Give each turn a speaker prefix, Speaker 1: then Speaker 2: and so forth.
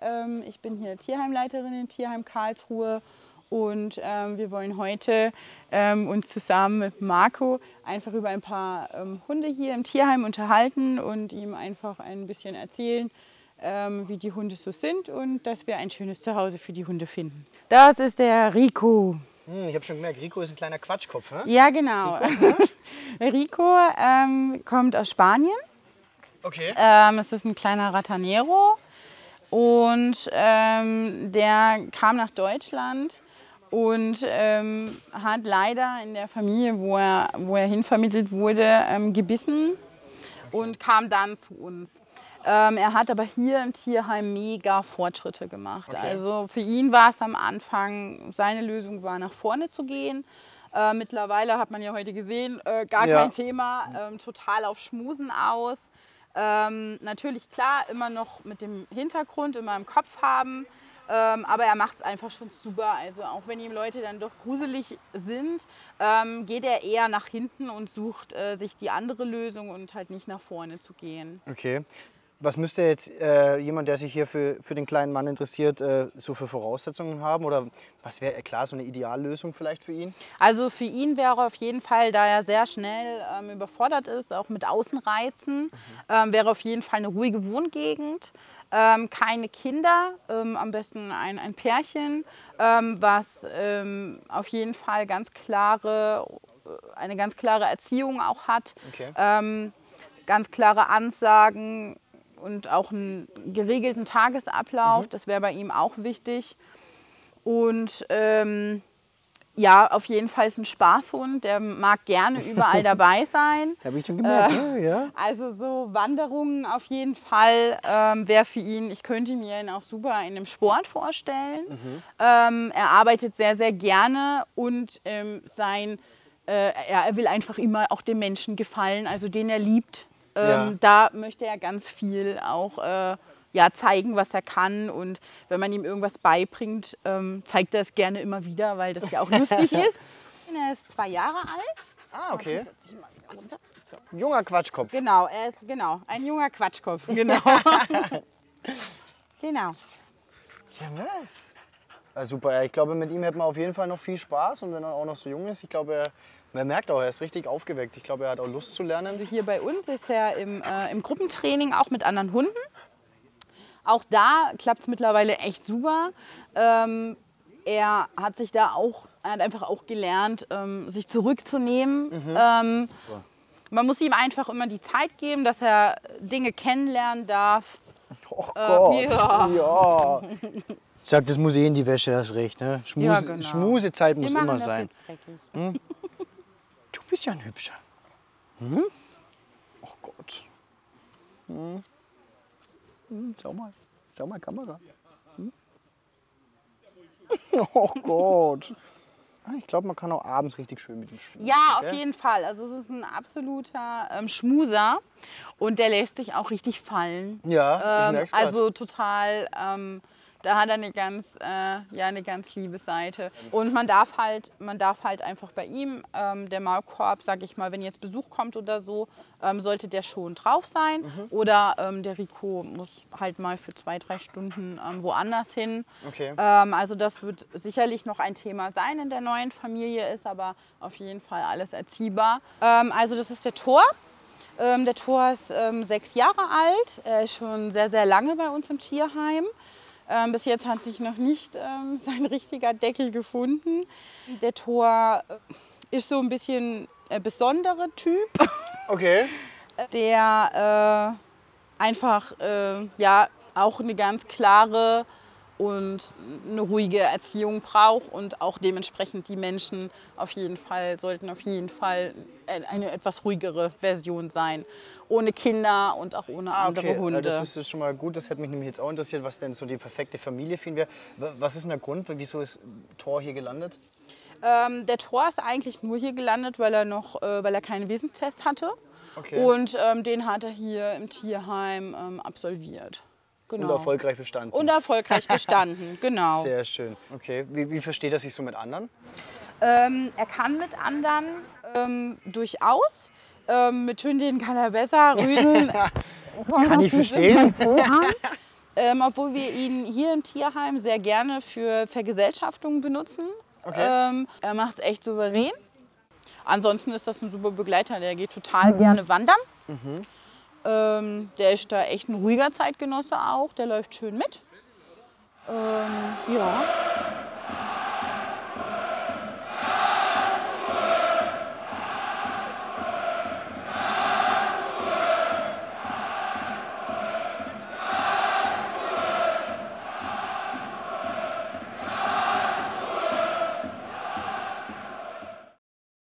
Speaker 1: Ich bin hier Tierheimleiterin im Tierheim Karlsruhe und wir wollen heute uns zusammen mit Marco einfach über ein paar Hunde hier im Tierheim unterhalten und ihm einfach ein bisschen erzählen, wie die Hunde so sind und dass wir ein schönes Zuhause für die Hunde finden. Das ist der Rico.
Speaker 2: Ich habe schon gemerkt, Rico ist ein kleiner Quatschkopf, hä?
Speaker 1: Ja, genau. Rico kommt aus Spanien.
Speaker 2: Okay.
Speaker 1: Es ist ein kleiner Ratanero und der kam nach Deutschland und hat leider in der Familie, wo er hinvermittelt wurde, gebissen und kam dann zu uns. Er hat aber hier im Tierheim mega Fortschritte gemacht.
Speaker 2: Okay.
Speaker 1: Also für ihn war es am Anfang, seine Lösung war nach vorne zu gehen. Mittlerweile hat man ja heute gesehen, gar kein Thema, total auf Schmusen aus. Natürlich klar, immer noch mit dem Hintergrund immer im Kopf haben, aber er macht es einfach schon super. Also auch wenn ihm Leute dann doch gruselig sind, geht er eher nach hinten und sucht sich die andere Lösung und halt nicht nach vorne zu gehen.
Speaker 2: Okay. Was müsste jetzt jemand, der sich hier für den kleinen Mann interessiert, so für Voraussetzungen haben? Oder was wäre klar so eine Ideallösung vielleicht für ihn?
Speaker 1: Also für ihn wäre auf jeden Fall, da er sehr schnell überfordert ist, auch mit Außenreizen, wäre auf jeden Fall eine ruhige Wohngegend. Keine Kinder, am besten ein Pärchen, was auf jeden Fall eine ganz klare Erziehung auch hat.
Speaker 2: Okay.
Speaker 1: Ganz klare Ansagen und auch einen geregelten Tagesablauf, das wäre bei ihm auch wichtig. Und ja, auf jeden Fall ist ein Spaßhund, der mag gerne überall dabei sein.
Speaker 2: Das habe ich schon gemerkt, ja.
Speaker 1: Also so Wanderungen auf jeden Fall wäre für ihn, ich könnte mir ihn auch super in einem Sport vorstellen. Er arbeitet sehr, sehr gerne und er will einfach immer auch dem Menschen gefallen, also den er liebt. Da möchte er ganz viel auch zeigen, was er kann. Und wenn man ihm irgendwas beibringt, zeigt er es gerne immer wieder, weil das ja auch lustig ist. Er ist 2 Jahre alt.
Speaker 2: Ah, okay.
Speaker 1: Jetzt setz ich mal wieder runter. So.
Speaker 2: Junger Quatschkopf.
Speaker 1: Genau, er ist ein junger Quatschkopf. Genau. Genau.
Speaker 2: Ja, was? Ja, super, ich glaube, mit ihm hätte man auf jeden Fall noch viel Spaß. Und wenn er auch noch so jung ist, ich glaube, man merkt auch, er ist richtig aufgeweckt. Ich glaube, er hat auch Lust zu lernen.
Speaker 1: Also hier bei uns ist er im Gruppentraining auch mit anderen Hunden. Auch da klappt es mittlerweile echt super. Er hat einfach auch gelernt, sich zurückzunehmen. Man muss ihm einfach immer die Zeit geben, dass er Dinge kennenlernen darf.
Speaker 2: Oh Gott,
Speaker 1: ja.
Speaker 2: Ich sag, das muss eh in die Wäsche, hast recht. Ne?
Speaker 1: Genau.
Speaker 2: Schmusezeit muss immer sein.
Speaker 1: Hm?
Speaker 2: Du bist ja ein Hübscher. Oh Gott. Schau mal, Kamera. Oh Gott. Ich glaube, man kann auch abends richtig schön mit ihm schmusen.
Speaker 1: Ja, auf jeden Fall. Also es ist ein absoluter Schmuser und der lässt sich auch richtig fallen.
Speaker 2: Ja, ich merk's grad.
Speaker 1: Also total, da hat er eine ganz liebe Seite. Und man darf halt einfach bei ihm, der Maulkorb, sag ich mal, wenn jetzt Besuch kommt oder so, sollte der schon drauf sein. Oder der Rico muss halt mal für 2, 3 Stunden woanders hin.
Speaker 2: Okay.
Speaker 1: Also das wird sicherlich noch ein Thema sein in der neuen Familie, ist aber auf jeden Fall alles erziehbar. Also das ist der Thor. Der Thor ist 6 Jahre alt. Er ist schon sehr, sehr lange bei uns im Tierheim. Bis jetzt hat sich noch nicht sein richtiger Deckel gefunden. Der Thor ist so ein bisschen besondere Typ.
Speaker 2: Okay.
Speaker 1: Der einfach auch eine ganz klare und eine ruhige Erziehung braucht und auch dementsprechend die Menschen sollten auf jeden Fall eine etwas ruhigere Version sein. Ohne Kinder und auch ohne andere Hunde.
Speaker 2: Das ist schon mal gut, das hätte mich nämlich jetzt auch interessiert, was denn so die perfekte Familie für ihn wäre. Was ist denn der Grund, wieso ist Thor hier gelandet?
Speaker 1: Der Thor ist eigentlich nur hier gelandet, weil er keinen Wesenstest hatte.
Speaker 2: Okay.
Speaker 1: Und den hat er hier im Tierheim absolviert. Genau.
Speaker 2: Und erfolgreich bestanden.
Speaker 1: Und erfolgreich bestanden, genau.
Speaker 2: Sehr schön. Okay. Wie versteht er sich so mit anderen?
Speaker 1: Er kann mit anderen durchaus. Mit Hündinnen kann er besser, Rüden
Speaker 2: kann ich verstehen.
Speaker 1: obwohl wir ihn hier im Tierheim sehr gerne für Vergesellschaftungen benutzen.
Speaker 2: Okay.
Speaker 1: Er macht es echt souverän. Ansonsten ist das ein super Begleiter, der geht total gerne wandern. Der ist da echt ein ruhiger Zeitgenosse auch, der läuft schön mit. Ja.